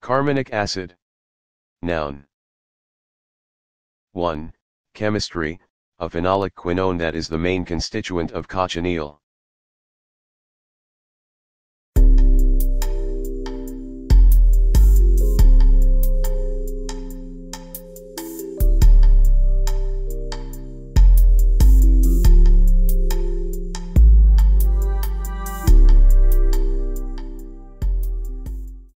Carminic acid. Noun. 1. Chemistry, a phenolic quinone that is the main constituent of cochineal.